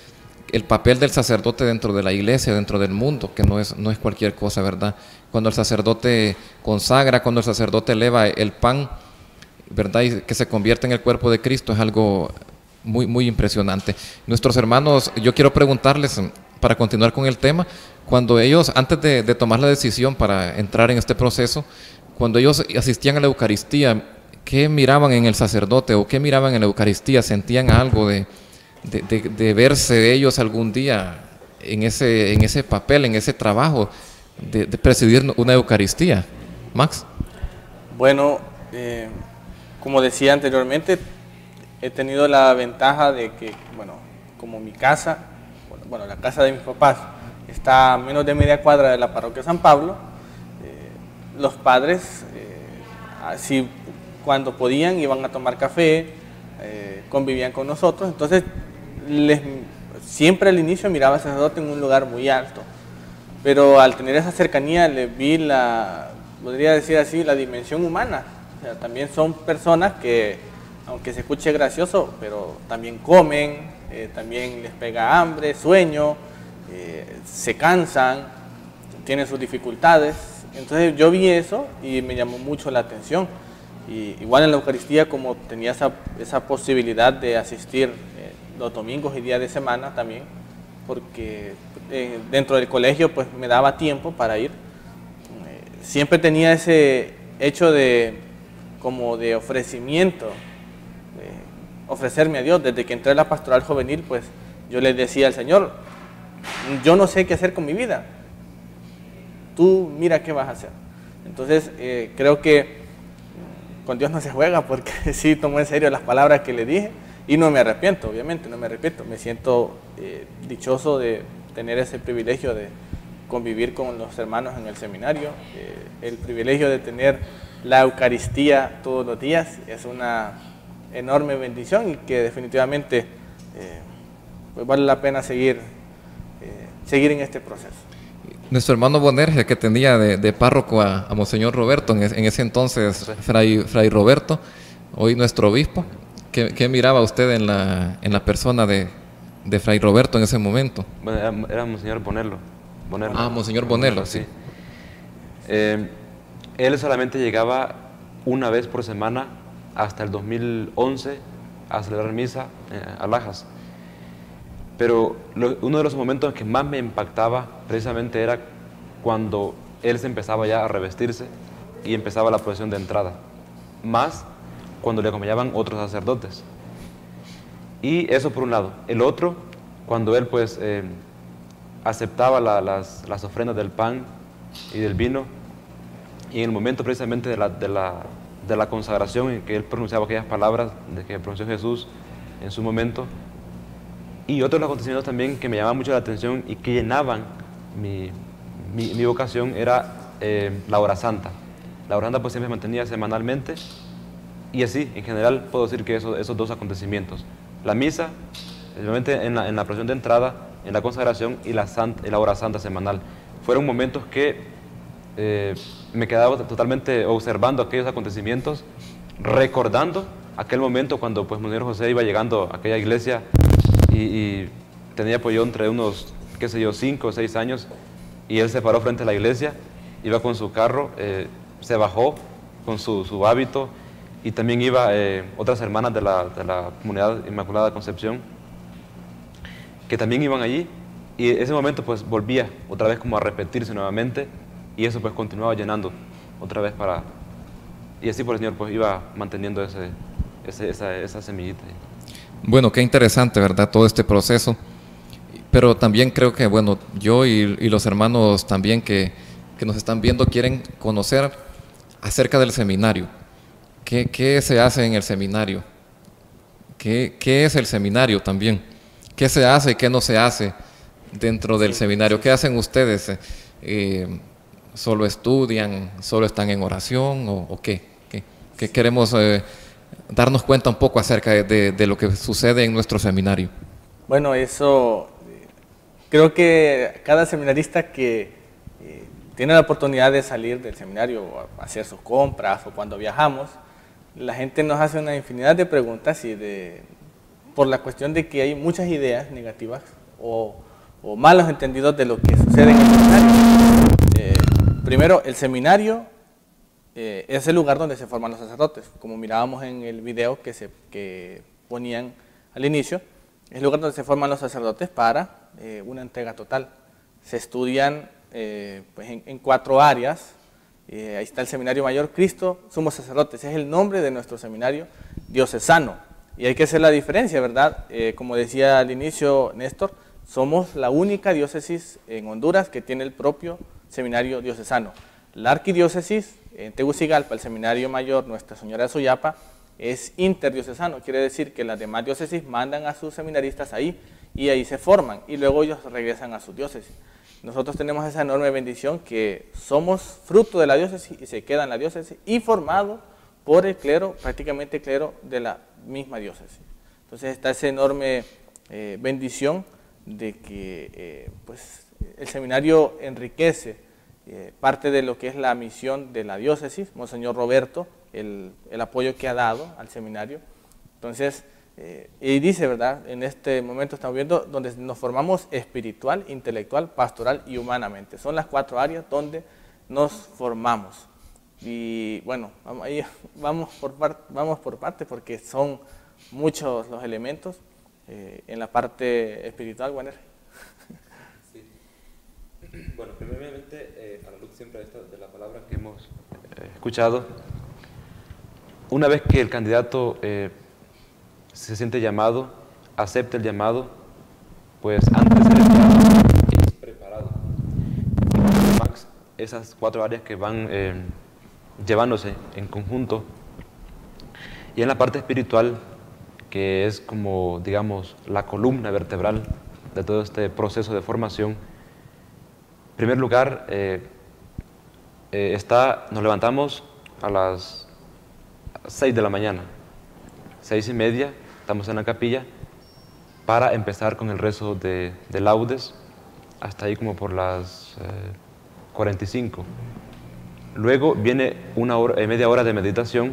el papel del sacerdote dentro de la iglesia, dentro del mundo, que no es, no es cualquier cosa, ¿verdad? Cuando el sacerdote consagra, cuando el sacerdote eleva el pan, ¿verdad? Y que se convierte en el cuerpo de Cristo, es algo muy, muy impresionante. Nuestros hermanos, yo quiero preguntarles, para continuar con el tema, cuando ellos, antes de, de tomar la decisión para entrar en este proceso, cuando ellos asistían a la Eucaristía, ¿qué miraban en el sacerdote o qué miraban en la Eucaristía? ¿Sentían algo de, de, de, de verse ellos algún día en ese, en ese papel, en ese trabajo de, de presidir una Eucaristía? Max. Bueno, eh, como decía anteriormente, he tenido la ventaja de que, bueno, como mi casa, bueno, bueno la casa de mis papás está a menos de media cuadra de la parroquia San Pablo, eh, los padres, eh, así cuando podían, iban a tomar café, eh, convivían con nosotros, entonces les, siempre al inicio miraba al sacerdote en un lugar muy alto, pero al tener esa cercanía les vi la, podría decir así, la dimensión humana. O sea, también son personas que, aunque se escuche gracioso, pero también comen, eh, también les pega hambre, sueño, eh, se cansan, tienen sus dificultades. Entonces yo vi eso y me llamó mucho la atención. Y igual en la Eucaristía, como tenía esa, esa posibilidad de asistir eh, los domingos y días de semana también, porque eh, dentro del colegio pues me daba tiempo para ir, eh, siempre tenía ese hecho de como de ofrecimiento, de ofrecerme a Dios. Desde que entré a la pastoral juvenil, pues yo le decía al Señor, yo no sé qué hacer con mi vida, tú mira qué vas a hacer. Entonces eh, creo que con Dios no se juega, porque sí tomó en serio las palabras que le dije y no me arrepiento, obviamente, no me arrepiento. Me siento eh, dichoso de tener ese privilegio de convivir con los hermanos en el seminario, eh, el privilegio de tener la Eucaristía todos los días, es una enorme bendición y que definitivamente eh, pues vale la pena seguir, eh, seguir en este proceso. Nuestro hermano Bonerge, que tenía de, de párroco a, a Monseñor Roberto, en, en ese entonces Fray, Fray Roberto, hoy nuestro obispo, ¿qué, qué miraba usted en la, en la persona de, de Fray Roberto en ese momento? Bueno, era, era Monseñor Bonello. Bonello. Ah, Monseñor Bonello, sí. sí. Eh, él solamente llegaba una vez por semana hasta el dos mil once a celebrar misa eh, a Lajas. Pero lo, uno de los momentos que más me impactaba precisamente era cuando él se empezaba ya a revestirse y empezaba la procesión de entrada, más cuando le acompañaban otros sacerdotes. Y eso por un lado. El otro, cuando él pues eh, aceptaba la, las, las ofrendas del pan y del vino, y en el momento precisamente de la, de la, de la consagración en que él pronunciaba aquellas palabras de que pronunció Jesús en su momento. Y otros acontecimientos también que me llamaban mucho la atención y que llenaban mi, mi, mi vocación era eh, la hora santa. La hora santa pues siempre se mantenía semanalmente y así, en general, puedo decir que eso, esos dos acontecimientos, la misa, especialmente en la, en la procesión de entrada, en la consagración y la, santa, la hora santa semanal, fueron momentos que eh, me quedaba totalmente observando aquellos acontecimientos, recordando aquel momento cuando pues Monseñor José iba llegando a aquella iglesia. Y, y tenía pues yo entre unos, qué sé yo, cinco o seis años, y él se paró frente a la iglesia, iba con su carro, eh, se bajó con su, su hábito, y también iba eh, otras hermanas de la, de la comunidad Inmaculada Concepción, que también iban allí, y ese momento pues volvía otra vez como a repetirse nuevamente, y eso pues continuaba llenando otra vez para, y así por el Señor pues iba manteniendo ese, ese, esa, esa semillita. Bueno, qué interesante, ¿verdad? Todo este proceso. Pero también creo que, bueno, yo y, y los hermanos también que, que nos están viendo quieren conocer acerca del seminario. ¿Qué, qué se hace en el seminario? ¿Qué, qué es el seminario también? ¿Qué se hace y qué no se hace dentro del seminario? ¿Qué hacen ustedes? Eh, ¿Solo estudian? ¿Solo están en oración? ¿O, o qué? ¿Qué, qué queremos eh, darnos cuenta un poco acerca de, de, de lo que sucede en nuestro seminario? Bueno, eso, creo que cada seminarista que eh, tiene la oportunidad de salir del seminario a hacer sus compras o cuando viajamos, la gente nos hace una infinidad de preguntas y de, por la cuestión de que hay muchas ideas negativas o, o malos entendidos de lo que sucede en el seminario. Eh, primero, el seminario eh, es el lugar donde se forman los sacerdotes, como mirábamos en el video que, se, que ponían al inicio. Es el lugar donde se forman los sacerdotes para eh, una entrega total. Se estudian eh, pues en, en cuatro áreas. Eh, ahí está el Seminario Mayor Cristo Sumo Sacerdote. Ese es el nombre de nuestro seminario diocesano. Y hay que hacer la diferencia, ¿verdad? Eh, como decía al inicio Néstor, somos la única diócesis en Honduras que tiene el propio seminario diocesano. La arquidiócesis en Tegucigalpa, el Seminario Mayor Nuestra Señora de Suyapa, es interdiocesano, quiere decir que las demás diócesis mandan a sus seminaristas ahí y ahí se forman y luego ellos regresan a su diócesis. Nosotros tenemos esa enorme bendición que somos fruto de la diócesis y se queda en la diócesis y formado por el clero, prácticamente clero de la misma diócesis. Entonces está esa enorme eh, bendición de que eh, pues, el seminario enriquece eh, parte de lo que es la misión de la diócesis, Monseñor Roberto, el, el apoyo que ha dado al seminario. Entonces, eh, y dice, ¿verdad? En este momento estamos viendo donde nos formamos espiritual, intelectual, pastoral y humanamente. Son las cuatro áreas donde nos formamos. Y bueno, vamos, ahí, vamos, por, part, vamos por partes porque son muchos los elementos eh, en la parte espiritual, Warner. Sí. Bueno, primeramente, eh, a la luz siempre de, esta, de la palabra que hemos eh, escuchado, una vez que el candidato eh, se siente llamado, acepta el llamado, pues antes de ser enviado es preparado. Max, esas cuatro áreas que van eh, llevándose en conjunto. Y en la parte espiritual, que es como, digamos, la columna vertebral de todo este proceso de formación, en primer lugar, eh, eh, está, nos levantamos a las seis de la mañana, seis y media, estamos en la capilla para empezar con el rezo de, de laudes, hasta ahí como por las eh, cuarenta y cinco. Luego viene una hora, eh, media hora de meditación,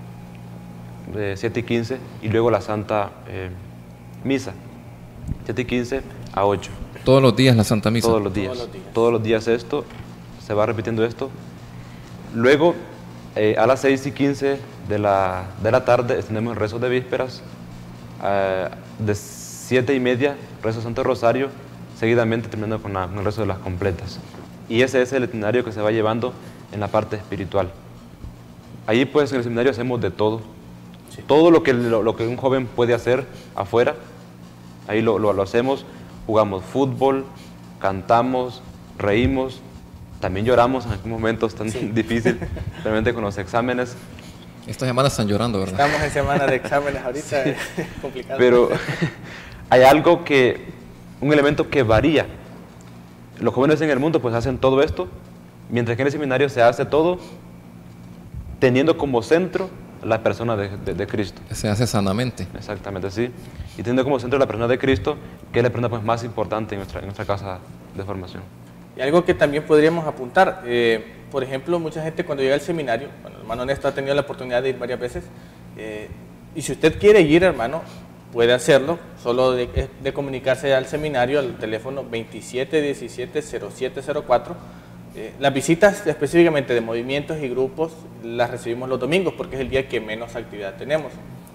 de siete y quince, y luego la Santa eh, Misa, siete y quince a ocho. Todos los días la Santa Misa. Todos los días. Todos los días, Todos los días esto, se va repitiendo esto. Luego, eh, a las seis y quince de la, de la tarde, tenemos el rezo de vísperas. Eh, de siete y media, rezo Santo Rosario, seguidamente terminando con, la, con el rezo de las completas. Y ese es el itinerario que se va llevando en la parte espiritual. Ahí, pues, en el seminario hacemos de todo. Sí. Todo lo que, lo, lo que un joven puede hacer afuera, ahí lo, lo, lo hacemos. Jugamos fútbol, cantamos, reímos, también lloramos en algunos momentos tan sí. difíciles, realmente con los exámenes. Estas semanas están llorando, ¿verdad? Estamos en semana de exámenes ahorita, sí. Es complicado. Pero hay algo que, un elemento que varía. Los jóvenes en el mundo pues hacen todo esto, mientras que en el seminario se hace todo teniendo como centro la persona de, de, de Cristo. Se hace sanamente. Exactamente, sí. Y teniendo como centro la persona de Cristo, que es la persona pues, más importante en nuestra, en nuestra casa de formación. Y algo que también podríamos apuntar, eh, por ejemplo, mucha gente cuando llega al seminario, bueno, el hermano Néstor ha tenido la oportunidad de ir varias veces, eh, y si usted quiere ir, hermano, puede hacerlo, solo de, de comunicarse al seminario, al teléfono veintisiete diecisiete cero siete cero cuatro. Eh, las visitas específicamente de movimientos y grupos las recibimos los domingos porque es el día que menos actividad tenemos.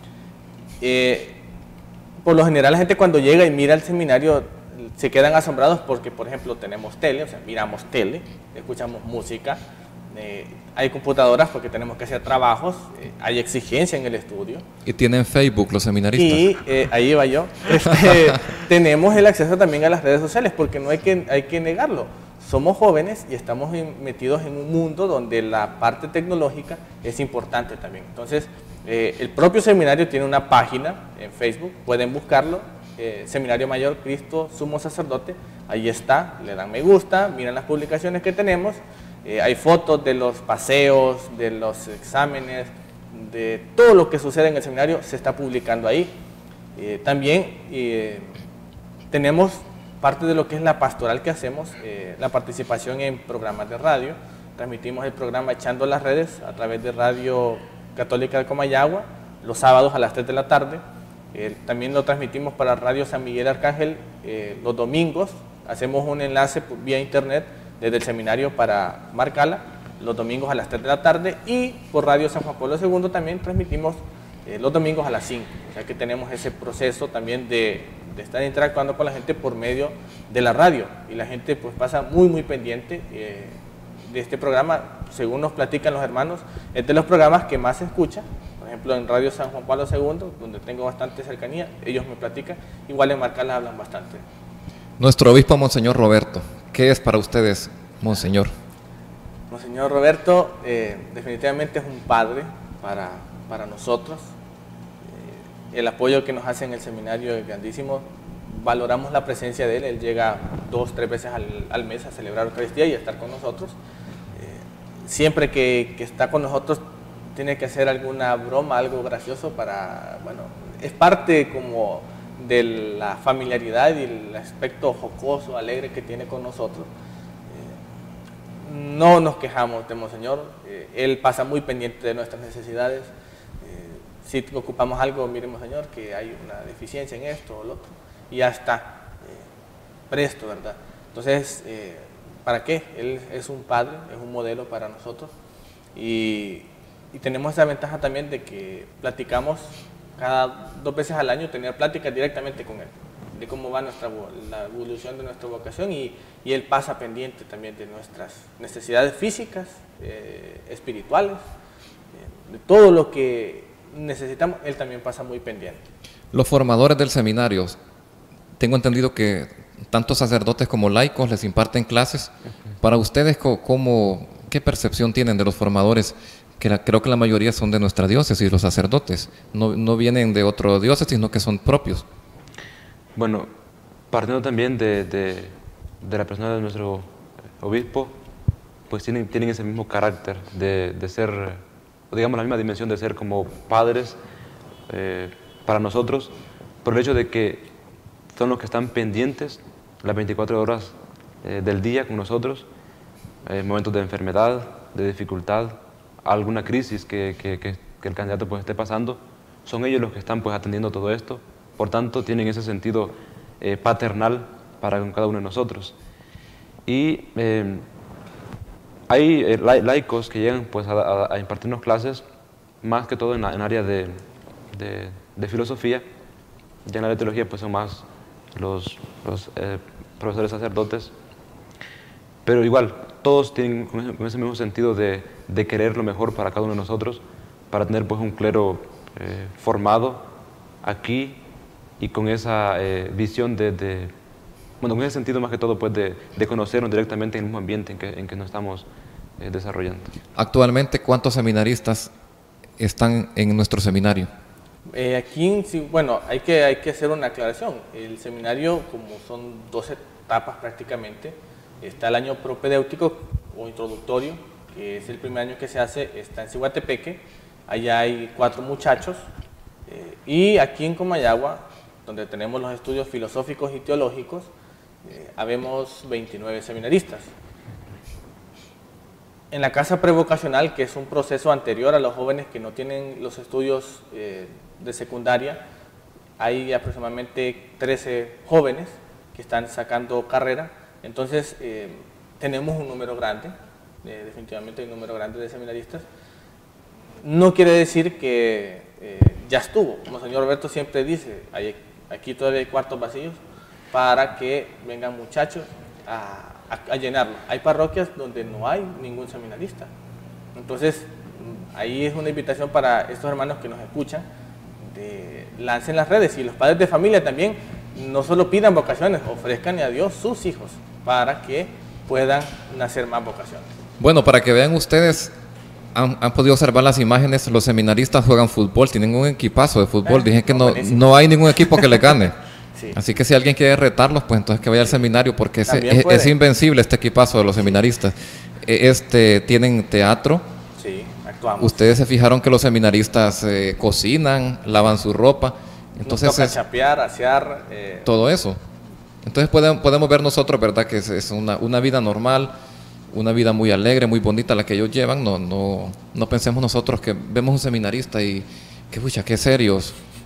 Eh, por lo general la gente cuando llega y mira el seminario se quedan asombrados porque, por ejemplo, tenemos tele, o sea, miramos tele, escuchamos música, eh, hay computadoras porque tenemos que hacer trabajos, eh, hay exigencia en el estudio. Y tienen Facebook los seminaristas. Y eh, ahí iba yo. Este, tenemos el acceso también a las redes sociales porque no hay que, hay que negarlo. Somos jóvenes y estamos metidos en un mundo donde la parte tecnológica es importante también. Entonces, eh, el propio seminario tiene una página en Facebook, pueden buscarlo, eh, Seminario Mayor Cristo Sumo Sacerdote, ahí está, le dan me gusta, miran las publicaciones que tenemos, eh, hay fotos de los paseos, de los exámenes, de todo lo que sucede en el seminario se está publicando ahí. Eh, también eh, tenemos parte de lo que es la pastoral que hacemos, eh, la participación en programas de radio. Transmitimos el programa Echando las Redes a través de Radio Católica de Comayagua, los sábados a las tres de la tarde. Eh, también lo transmitimos para Radio San Miguel Arcángel eh, los domingos. Hacemos un enlace vía internet desde el seminario para Marcala los domingos a las tres de la tarde, y por Radio San Juan Pablo segundo también transmitimos eh, los domingos a las cinco. O sea que tenemos ese proceso también de, de estar interactuando con la gente por medio de la radio, y la gente pues pasa muy muy pendiente eh, de este programa. Según nos platican los hermanos, es de los programas que más se escucha. Por ejemplo, en Radio San Juan Pablo segundo, donde tengo bastante cercanía, ellos me platican. Igual en Marcala hablan bastante. Nuestro obispo, Monseñor Roberto, ¿qué es para ustedes, Monseñor? Monseñor Roberto eh, definitivamente es un padre para, para nosotros. Eh, el apoyo que nos hace en el seminario es grandísimo. Valoramos la presencia de él. Él llega dos, tres veces al, al mes a celebrar Eucaristía y a estar con nosotros. Eh, siempre que, que está con nosotros tiene que hacer alguna broma, algo gracioso para, bueno, es parte como de la familiaridad y el aspecto jocoso, alegre que tiene con nosotros. No nos quejamos de Monseñor, eh, él pasa muy pendiente de nuestras necesidades. Eh, si ocupamos algo, mire Monseñor, que hay una deficiencia en esto o lo otro, y ya está, eh, presto, ¿verdad? Entonces, eh, ¿para qué? Él es un padre, es un modelo para nosotros, y, y tenemos esa ventaja también de que platicamos cada dos veces al año, tener pláticas directamente con él, de cómo va nuestra, la evolución de nuestra vocación, y, y él pasa pendiente también de nuestras necesidades físicas, eh, espirituales, eh, de todo lo que necesitamos, él también pasa muy pendiente. Los formadores del seminario, tengo entendido que tanto sacerdotes como laicos les imparten clases. Para ustedes, ¿cómo, qué percepción tienen de los formadores? Que la, creo que la mayoría son de nuestra diócesis, los sacerdotes, no, no vienen de otro diócesis, sino que son propios. Bueno, partiendo también de, de, de la persona de nuestro obispo, pues tienen, tienen ese mismo carácter de, de ser, digamos, la misma dimensión de ser como padres eh, para nosotros, por el hecho de que son los que están pendientes las veinticuatro horas eh, del día con nosotros, eh, momentos de enfermedad, de dificultad, alguna crisis que, que, que, que el candidato pues esté pasando, son ellos los que están pues atendiendo todo esto. Por tanto, tienen ese sentido eh, paternal para con cada uno de nosotros. Y eh, hay eh, laicos que llegan pues, a, a, a impartirnos clases, más que todo en, la, en área de, de, de filosofía. Ya en la de teología pues, son más los, los eh, profesores sacerdotes. Pero igual, todos tienen con ese, con ese mismo sentido de, de querer lo mejor para cada uno de nosotros, para tener pues, un clero eh, formado aquí, y con esa eh, visión de, de, bueno, con ese sentido más que todo pues de, de conocernos directamente en el mismo ambiente en que, en que nos estamos eh, desarrollando. Actualmente, ¿cuántos seminaristas están en nuestro seminario? Eh, aquí, sí, bueno, hay que, hay que hacer una aclaración. El seminario, como son doce etapas prácticamente, está el año propedéutico o introductorio, que es el primer año que se hace, está en Ciguatepeque. Allá hay cuatro muchachos, eh, y aquí en Comayagua, donde tenemos los estudios filosóficos y teológicos, eh, habemos veintinueve seminaristas. En la casa prevocacional, que es un proceso anterior a los jóvenes que no tienen los estudios eh, de secundaria, hay aproximadamente trece jóvenes que están sacando carrera. Entonces, eh, tenemos un número grande, eh, definitivamente hay un número grande de seminaristas. No quiere decir que eh, ya estuvo. Como el señor Roberto siempre dice, hay, aquí todavía hay cuartos vacíos para que vengan muchachos a, a, a llenarlo. Hay parroquias donde no hay ningún seminarista. Entonces, ahí es una invitación para estos hermanos que nos escuchan, de, lancen las redes, y los padres de familia también, no solo pidan vocaciones, ofrezcan a Dios sus hijos para que puedan nacer más vocaciones. Bueno, para que vean ustedes, han, han podido observar las imágenes, los seminaristas juegan fútbol, tienen un equipazo de fútbol, eh, dije que no, no hay ningún equipo que le gane. Sí. Así que si alguien quiere retarlos, pues entonces que vaya al seminario, porque es, es, es invencible este equipazo de los seminaristas. Este, tienen teatro. Sí, actuamos. Ustedes se fijaron que los seminaristas eh, cocinan, lavan su ropa. Entonces Nos toca es, chapear, asear. Eh. Todo eso. Entonces podemos, podemos ver nosotros, ¿verdad? Que es, es una, una vida normal, una vida muy alegre, muy bonita la que ellos llevan. No, no, no pensemos nosotros que vemos un seminarista y que, pucha, qué serios.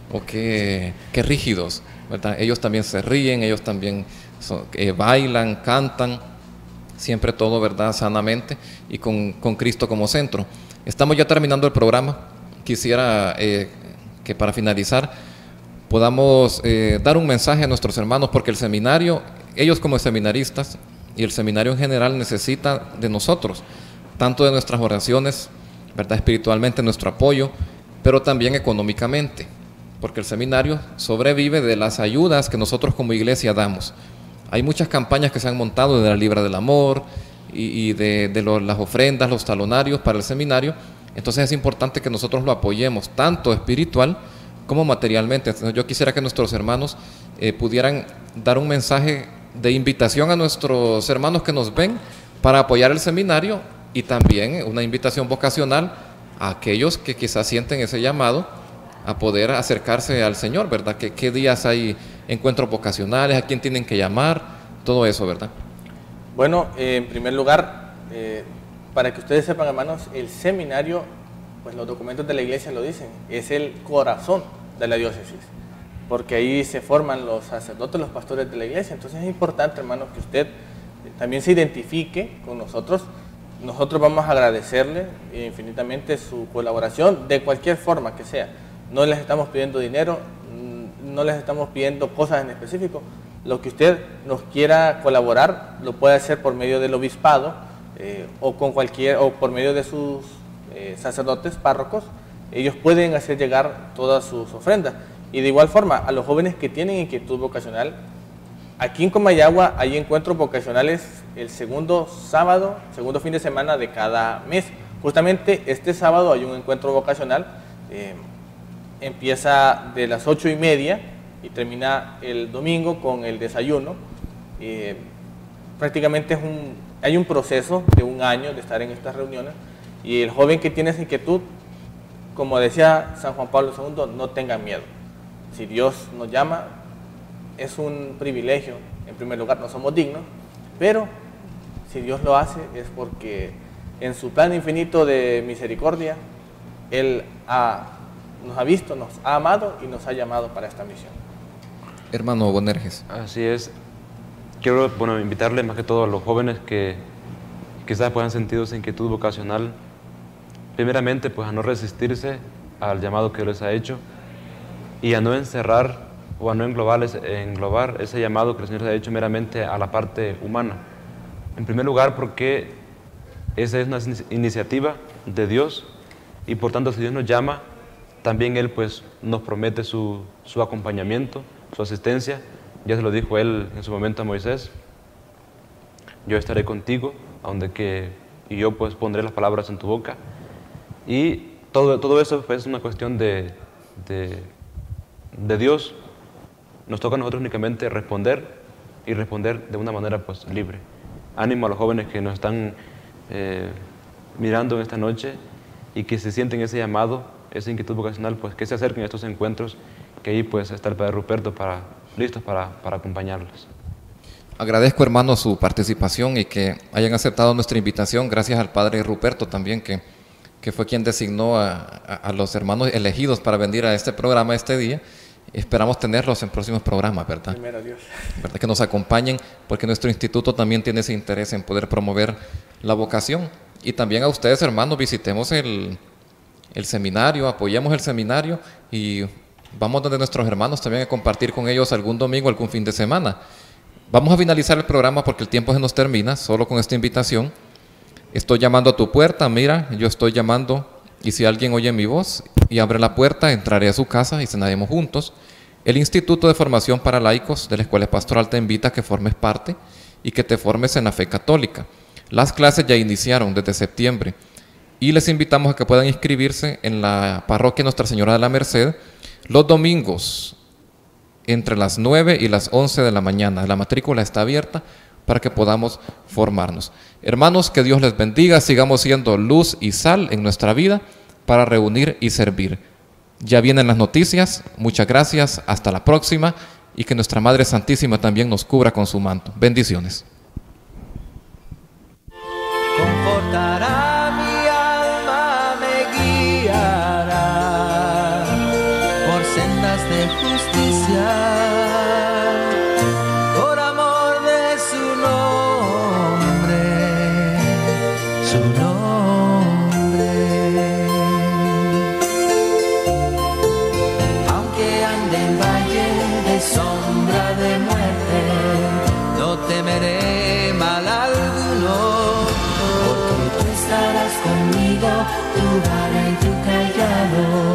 o qué, qué rígidos, ¿verdad? Ellos también se ríen, ellos también son, eh, bailan, cantan, siempre todo, ¿verdad?, sanamente y con, con Cristo como centro. Estamos ya terminando el programa. Quisiera eh, que para finalizar podamos eh, dar un mensaje a nuestros hermanos, porque el seminario, ellos como seminaristas y el seminario en general necesita de nosotros, tanto de nuestras oraciones, ¿verdad?, espiritualmente, nuestro apoyo, pero también económicamente, porque el seminario sobrevive de las ayudas que nosotros como iglesia damos. Hay muchas campañas que se han montado de la Libra del Amor y, y de, de lo, las ofrendas, los talonarios para el seminario. Entonces es importante que nosotros lo apoyemos, tanto espiritual como materialmente. Entonces yo quisiera que nuestros hermanos eh, pudieran dar un mensaje de invitación a nuestros hermanos que nos ven para apoyar el seminario, y también una invitación vocacional a aquellos que quizás sienten ese llamado a poder acercarse al Señor, ¿verdad? ¿Qué, qué días hay encuentros vocacionales? ¿A quién tienen que llamar? Todo eso, ¿verdad? Bueno, eh, en primer lugar, eh, para que ustedes sepan, hermanos, el seminario, pues los documentos de la iglesia lo dicen, es el corazón de la diócesis, porque ahí se forman los sacerdotes, los pastores de la iglesia. Entonces es importante, hermanos, que usted también se identifique con nosotros. Nosotros vamos a agradecerle infinitamente su colaboración, de cualquier forma que sea. No les estamos pidiendo dinero, no les estamos pidiendo cosas en específico. Lo que usted nos quiera colaborar lo puede hacer por medio del obispado eh, o con cualquier o por medio de sus eh, sacerdotes, párrocos. Ellos pueden hacer llegar todas sus ofrendas. Y de igual forma, a los jóvenes que tienen inquietud vocacional, aquí en Comayagua hay encuentros vocacionales el segundo sábado, segundo fin de semana de cada mes. Justamente este sábado hay un encuentro vocacional. Eh, Empieza de las ocho y media y termina el domingo con el desayuno. Eh, prácticamente es un, hay un proceso de un año de estar en estas reuniones, y el joven que tiene esa inquietud, como decía San Juan Pablo segundo, no tengan miedo. Si Dios nos llama, es un privilegio. En primer lugar, no somos dignos, pero si Dios lo hace es porque en su plan infinito de misericordia, Él ha nos ha visto, nos ha amado y nos ha llamado para esta misión. Hermano Bonerges. Así es. Quiero, bueno, invitarle más que todo a los jóvenes que quizás puedan sentir esa inquietud vocacional, primeramente pues a no resistirse al llamado que les ha hecho y a no encerrar o a no englobar ese, englobar ese llamado que el Señor les ha hecho meramente a la parte humana. En primer lugar, porque esa es una iniciativa de Dios, y por tanto si Dios nos llama, también Él pues nos promete su, su acompañamiento, su asistencia. Ya se lo dijo Él en su momento a Moisés: yo estaré contigo, a donde que, y yo pues pondré las palabras en tu boca. Y todo, todo eso pues, es una cuestión de, de, de Dios. Nos toca a nosotros únicamente responder, y responder de una manera pues libre. Ánimo a los jóvenes que nos están eh, mirando en esta noche y que se sienten ese llamado, esa inquietud vocacional, pues que se acerquen a estos encuentros, que ahí pues está el Padre Ruperto para, listos para, para acompañarlos. Agradezco, hermano, su participación y que hayan aceptado nuestra invitación. Gracias al Padre Ruperto también, que, que fue quien designó a, a, a los hermanos elegidos para venir a este programa este día. Esperamos tenerlos en próximos programas, ¿verdad? Primero Dios. ¿Verdad? Que nos acompañen, porque nuestro instituto también tiene ese interés en poder promover la vocación. Y también a ustedes, hermanos, visitemos el... el seminario, apoyemos el seminario y vamos donde nuestros hermanos también a compartir con ellos algún domingo, algún fin de semana. Vamos a finalizar el programa porque el tiempo se nos termina, solo con esta invitación. Estoy llamando a tu puerta, mira, yo estoy llamando, y si alguien oye mi voz y abre la puerta, entraré a su casa y cenaremos juntos. El Instituto de Formación para Laicos de la Escuela Pastoral te invita a que formes parte y que te formes en la fe católica. Las clases ya iniciaron desde septiembre. Y les invitamos a que puedan inscribirse en la parroquia Nuestra Señora de la Merced los domingos entre las nueve y las once de la mañana. La matrícula está abierta para que podamos formarnos. Hermanos, que Dios les bendiga. Sigamos siendo luz y sal en nuestra vida para reunir y servir. Ya vienen las noticias. Muchas gracias. Hasta la próxima. Y que nuestra Madre Santísima también nos cubra con su manto. Bendiciones. Confortará mi alma, me guiará por sendas tu vara y tu callado.